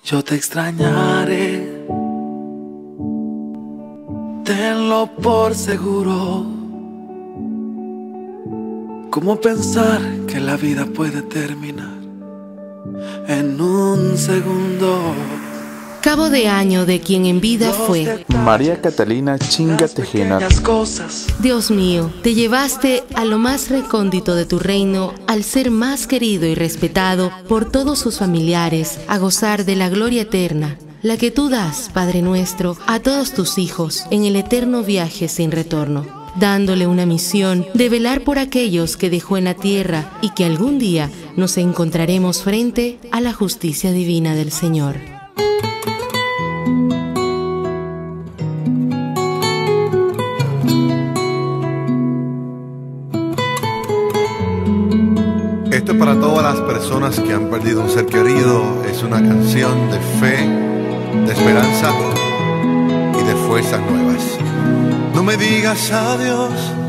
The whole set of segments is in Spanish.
Yo te extrañaré, tenlo por seguro. ¿Cómo pensar que la vida puede terminar en un segundo? Cabo de año de quien en vida fue María Catalina Chinga Tejena. Dios mío, te llevaste a lo más recóndito de tu reino, al ser más querido y respetado por todos sus familiares, a gozar de la gloria eterna, la que tú das, Padre nuestro, a todos tus hijos en el eterno viaje sin retorno, dándole una misión de velar por aquellos que dejó en la tierra y que algún día nos encontraremos frente a la justicia divina del Señor. Esto es para todas las personas que han perdido un ser querido. Es una canción de fe, de esperanza y de fuerzas nuevas. No me digas adiós,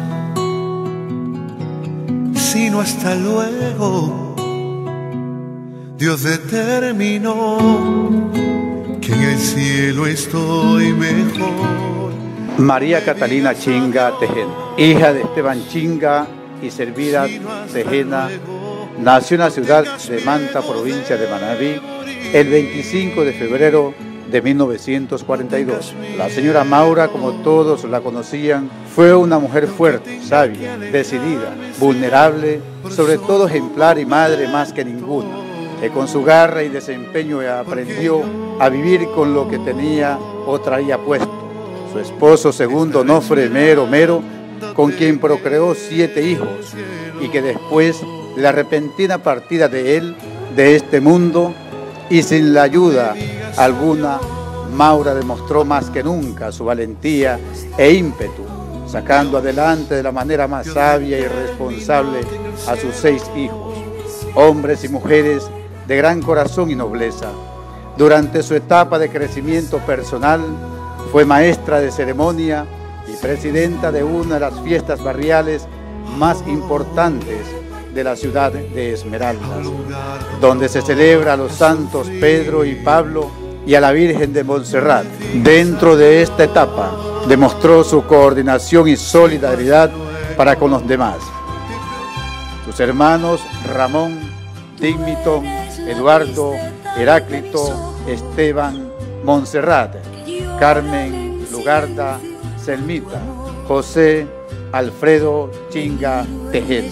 sino hasta luego. Dios determinó que en el cielo estoy mejor. María Catalina Chinga Tejena, hija de Esteban Chinga y Servida Tejena, nació en la ciudad de Manta, provincia de Manabí, el 25 de febrero de 1942. La señora Maura, como todos la conocían, fue una mujer fuerte, sabia, decidida, vulnerable, sobre todo ejemplar y madre más que ninguna, que con su garra y desempeño aprendió a vivir con lo que tenía o traía puesto. Su esposo segundo, Onofre Mero, con quien procreó 7 hijos, y que después la repentina partida de él, de este mundo, y sin la ayuda alguna, Maura demostró más que nunca su valentía e ímpetu, sacando adelante de la manera más sabia y responsable a sus 6 hijos, hombres y mujeres de gran corazón y nobleza. Durante su etapa de crecimiento personal, fue maestra de ceremonia y presidenta de una de las fiestas barriales más importantes de la ciudad de Esmeraldas, donde se celebra a los santos Pedro y Pablo y a la Virgen de Montserrat. Dentro de esta etapa demostró su coordinación y solidaridad para con los demás. Sus hermanos Ramón, Dígmito, Eduardo, Heráclito, Esteban, Montserrat, Carmen, Lugarda, Selmita, José, Alfredo Chinga Tejena.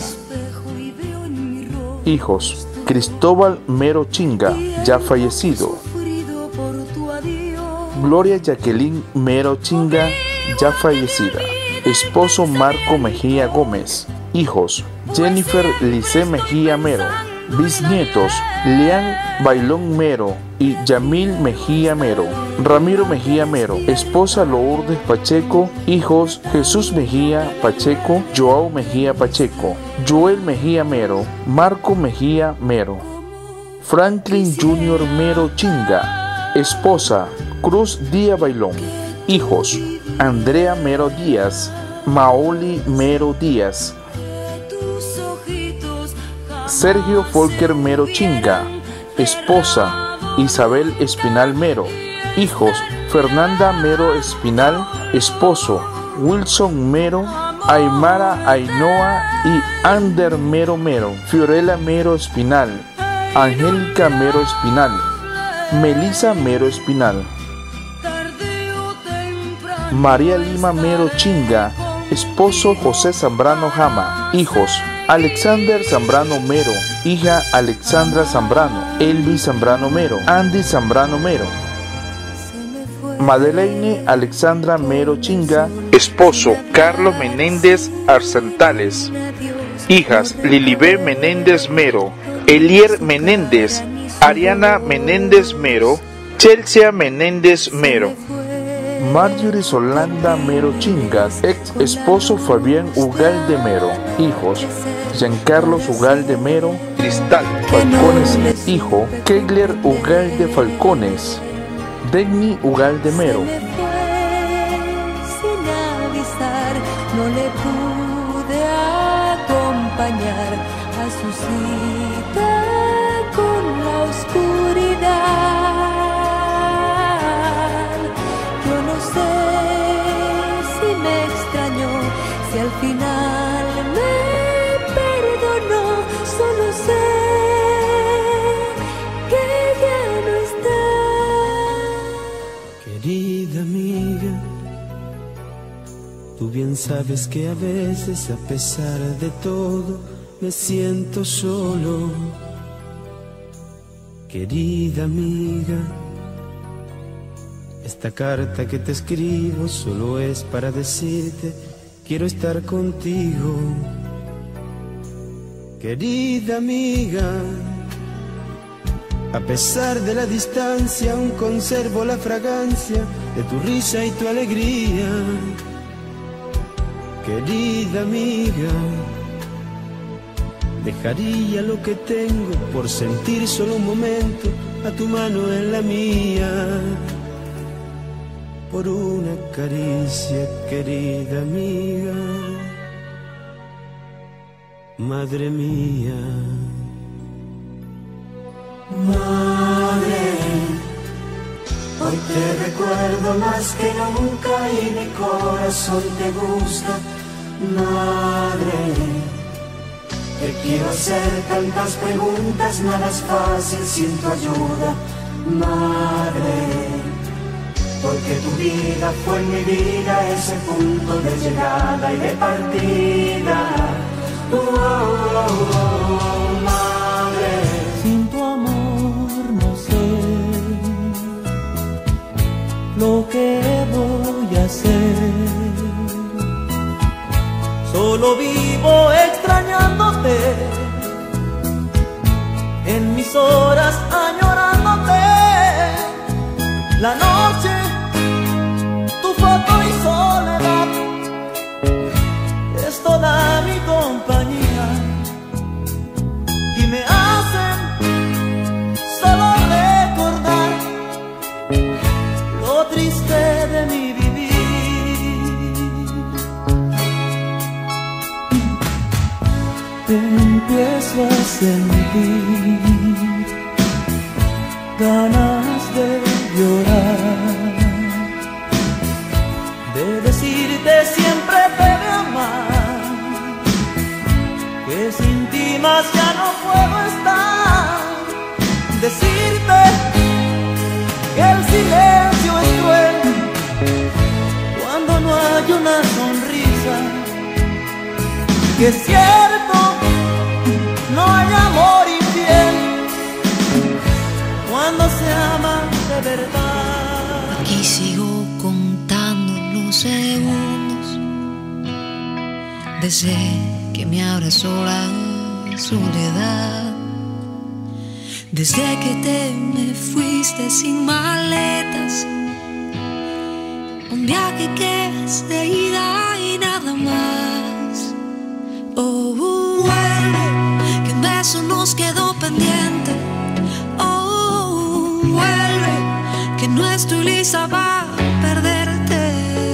Hijos: Cristóbal Mero Chinga, ya fallecido. Gloria Jacqueline Mero Chinga, ya fallecida. Esposo: Marco Mejía Gómez. Hijos: Jennifer Lice Mejía Mero. Bisnietos: Leán Bailón Mero y Yamil Mejía Mero. Ramiro Mejía Mero. Esposa: Lourdes Pacheco. Hijos: Jesús Mejía Pacheco, Joao Mejía Pacheco, Joel Mejía Mero, Marco Mejía Mero. Franklin Junior Mero Chinga. Esposa: Cruz Díaz Bailón. Hijos: Andrea Mero Díaz, Maoli Mero Díaz. Sergio Folker Mero Chinga. Esposa: Isabel Espinal Mero. Hijos: Fernanda Mero Espinal. Esposo: Wilson Mero, Aymara Ainhoa y Ander Mero Mero. Fiorella Mero Espinal, Angélica Mero Espinal, Melissa Mero Espinal. María Lima Mero Chinga. Esposo: José Zambrano Jama. Hijos: Alexander Zambrano Mero, hija: Alexandra Zambrano, Elvis Zambrano Mero, Andy Zambrano Mero. Madeleine Alexandra Mero Chinga. Esposo: Carlos Menéndez Arzentales. Hijas: Lilibé Menéndez Mero, Elier Menéndez, Ariana Menéndez Mero, Chelsea Menéndez Mero. Marjorie Solanda Mero Chinga. Ex esposo: Fabián Ugalde Mero. Hijos: Giancarlos Ugalde Mero, Cristal Falcones. Hijo: Kegler Ugalde Falcones, Degni Ugalde Mero. No le pude acompañar a su cita con la oscuridad. sabes que a veces, a pesar de todo, me siento solo. Querida amiga, esta carta que te escribo solo es para decirte: quiero estar contigo. Querida amiga, a pesar de la distancia, aún conservo la fragancia de tu risa y tu alegría. Querida amiga, dejaría lo que tengo por sentir solo un momento a tu mano en la mía. Por una caricia, querida amiga, madre mía. Madre, hoy te recuerdo más que nunca y mi corazón te busca. Madre, te quiero hacer tantas preguntas, nada es fácil sin tu ayuda. Madre, porque tu vida fue en mi vida ese punto de llegada y de partida. Madre, sin tu amor no sé lo que voy a hacer. Solo vivo extrañándote, en mis horas añorándote. La noche, tu foto y soledad es toda mi compañía y me hacen solo recordar lo triste de mi vivir. Te empiezo a sentir ganas de llorar, de decirte siempre te voy a amar, que sin ti más ya no puedo estar. Decirte que el silencio es cruel cuando no hay una sonrisa, que es cierto, no hay amor infiel cuando se ama de verdad. Aquí sigo contando los segundos desde que me abrazó la soledad, desde que te me fuiste sin maletas, un viaje que es de ida y nada más. Oh, vuelve, que un beso nos quedó pendiente. Oh, vuelve, que no estoy lista para perderte.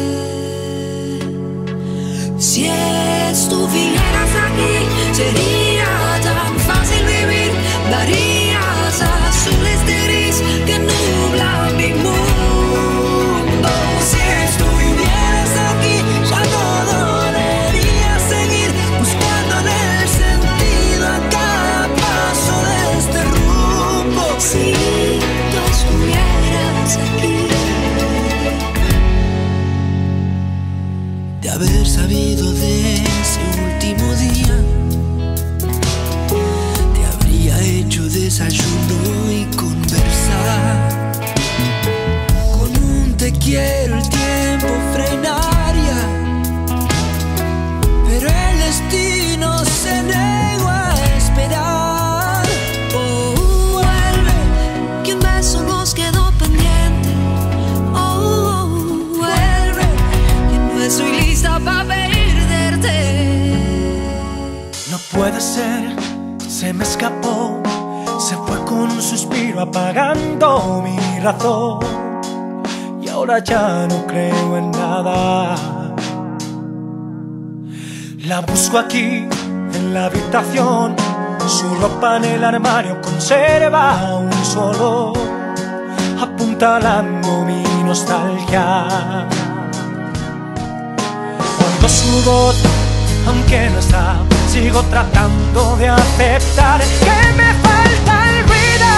Si estuvieras aquí, sería tan fácil vivir. Darías azules de gris que nublan mi mundo. Si estuvieras aquí, ya no dolería seguir buscando el sentido a cada paso de este rumbo. Si tú estuvieras aquí, de haber sabido de ese último día, te habría hecho desayuno y conversar. Con un te quiero el tiempo frenaría, pero el destino se negó a esperar. oh, vuelve, que un beso nos quedó pendiente. Oh, vuelve, que no estoy lista para perderte. No puede ser, se me escapó, se fue con un suspiro apagando mi razón, y ahora ya no creo en nada. La busco aquí en la habitación, su ropa en el armario conserva un solo, apuntalando mi nostalgia. Oigo su voz, aunque no está, sigo tratando de aceptar que me falta el ruido.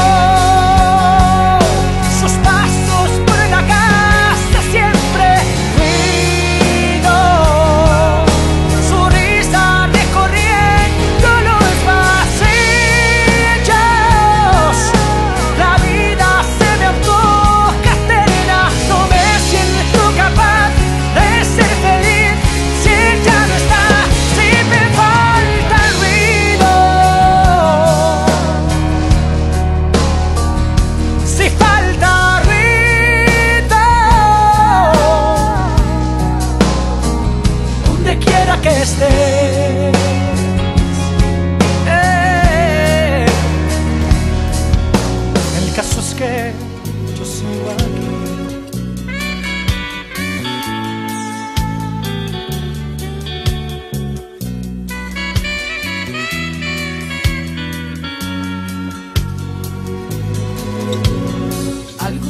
Sus pasos por la casa siempre ruido.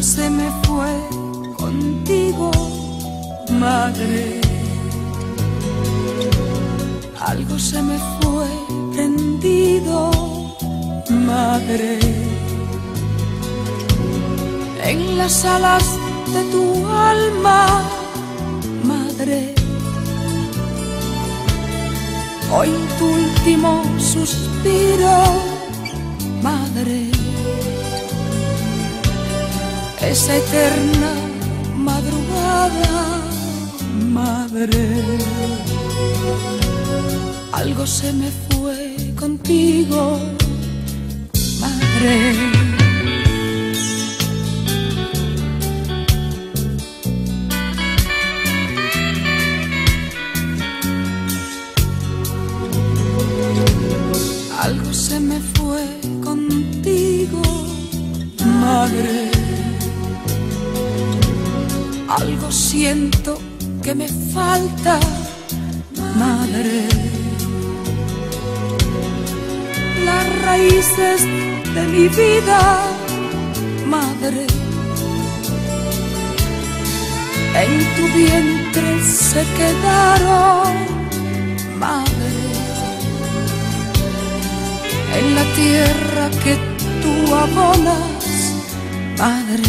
Algo se me fue contigo, madre. Algo se me fue prendido, madre. En las alas de tu alma, madre. Hoy tu último suspiro, madre. Esa eterna madrugada, madre. Algo se me fue contigo, madre. Algo se me fue contigo, madre. Algo siento que me falta, madre. Las raíces de mi vida, madre. En tu vientre se quedaron, madre. En la tierra que tú abonas, madre.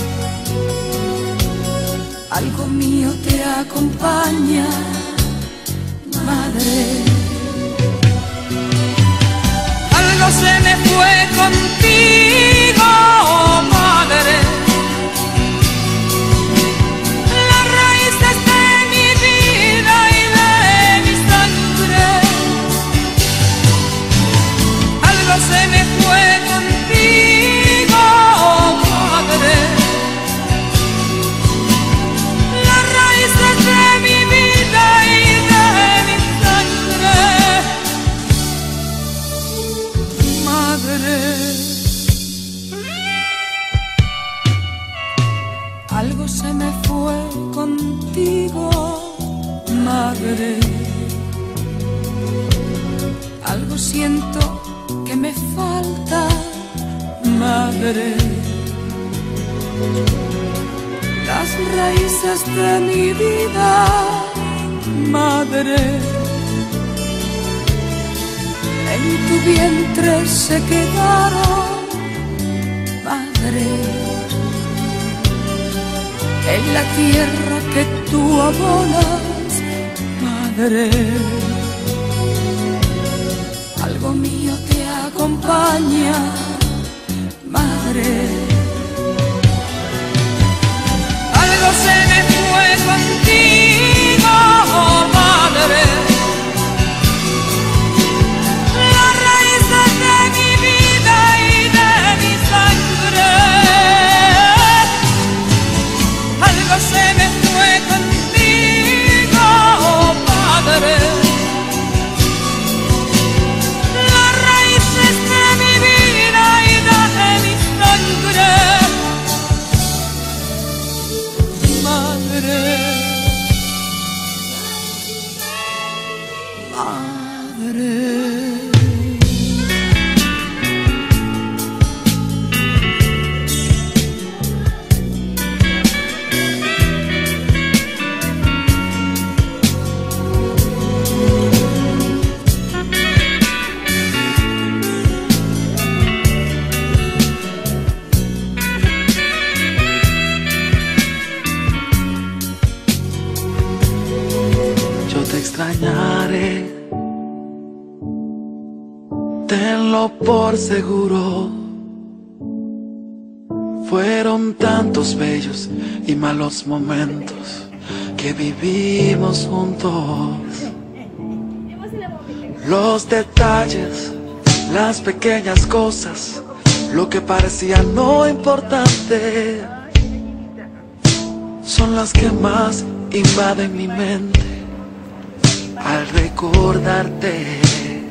Algo mío te acompaña, madre. Algo se me fue contigo, madre. Las raíces de mi vida y de mi sangre. Algo se me fue contigo, madre. Las raíces de mi vida y de mi sangre, madre. Algo se me fue contigo, madre. Algo siento que me falta, madre. Las raíces de mi vida, madre. En tu vientre se quedaron, madre. En la tierra que tú abonas, madre. Algo mío te acompaña, madre. Algo se me fue contigo, madre. Las raíces de mi vida y de mi sangre. Algo se me fue contigo, madre. Las raíces de mi vida y de mi sangre, madre. Madre. Yo te extrañaré, tenlo por seguro. Fueron tantos bellos y malos momentos que vivimos juntos. Los detalles, las pequeñas cosas, lo que parecía no importante, son las que más invaden mi mente al recordarte.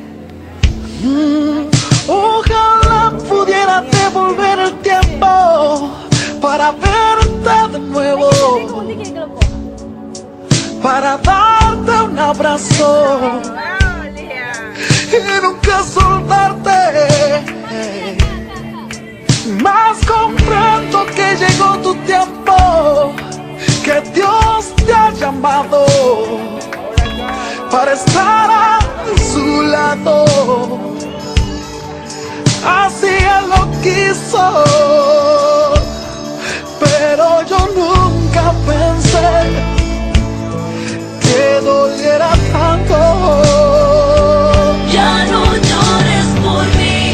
Ojalá pudiera devolver el tiempo para verte de nuevo, para darte un abrazo y nunca soltarte. Más comprendo que llegó tu tiempo, que Dios te ha llamado para estar a su lado. Así Él lo quiso, pero yo nunca pensé que doliera tanto. Ya no llores por mí,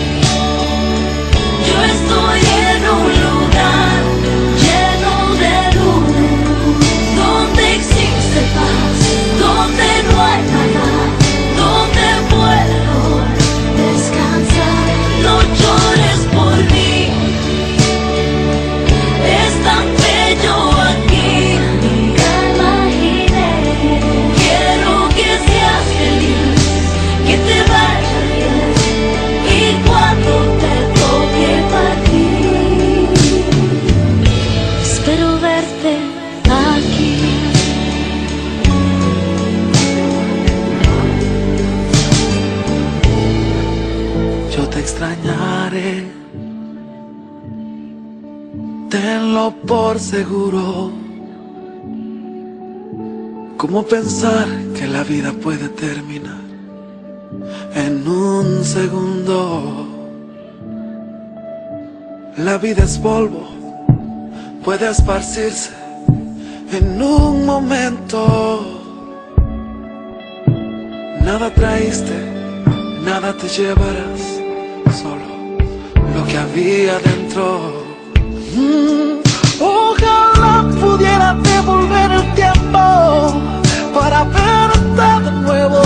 yo estoy en un lugar lleno de luz, donde existe paz, donde no hay maldad, donde puedo descansar. No llores por mí, es tan bello aquí, nunca imaginé. Quiero que seas feliz, que te vaya bien, y cuando te toque partir, espero verte aquí. Yo te extrañaré, tenlo por seguro. ¿Cómo pensar que la vida puede terminar en un segundo? La vida es polvo, puede esparcirse en un momento. Nada traíste, nada te llevarás, solo lo que había dentro. Ojalá pudiera devolver el tiempo para verte de nuevo,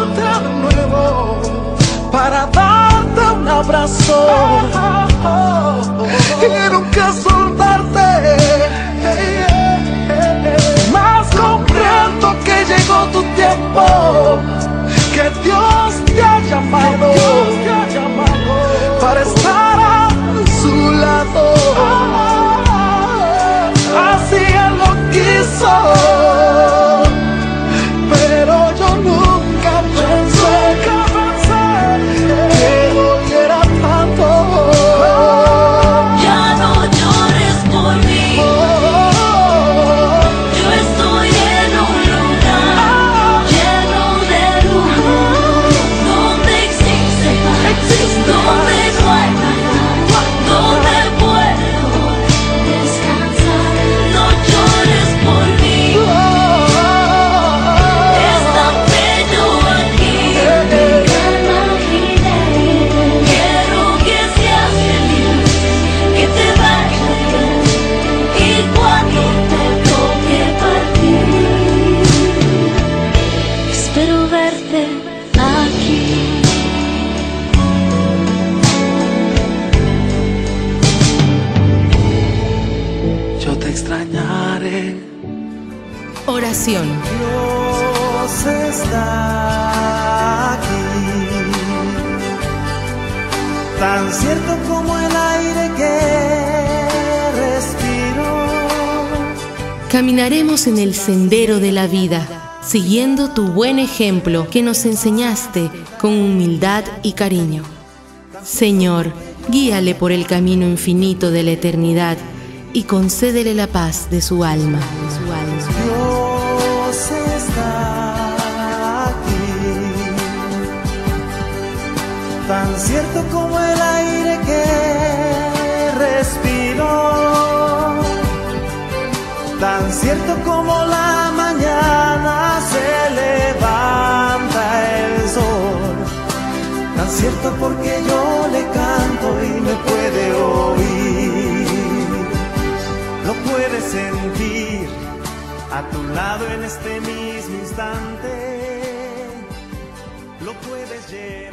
para darte un abrazo y nunca soltarte. Más comprendo que llegó tu tiempo, que Dios te ha llamado para estar a su lado. Así Él lo quiso, pero yo nunca pensé que doliera tanto. Ya no llores por mí, yo estoy en un lugar lleno de luz, donde existe paz, donde no hay maldad, donde puedo descansar. No llores por mí, es tan bello aquí, nunca imaginé. Quiero que seas feliz, que te vaya bien, y cuando te toque partir, espero verte aquí. Yo te extrañaré. Oración. Dios está aquí, tan cierto como el aire que respiro. Caminaremos en el sendero de la vida, siguiendo tu buen ejemplo que nos enseñaste con humildad y cariño. Señor, guíale por el camino infinito de la eternidad y concédele la paz de su alma. Dios está aquí, tan cierto como el aire que respiro, tan cierto como la mañana se levanta el sol, tan cierto porque yo le canto y me puede oír, lo puedes sentir a tu lado en este mismo instante, lo puedes llevar.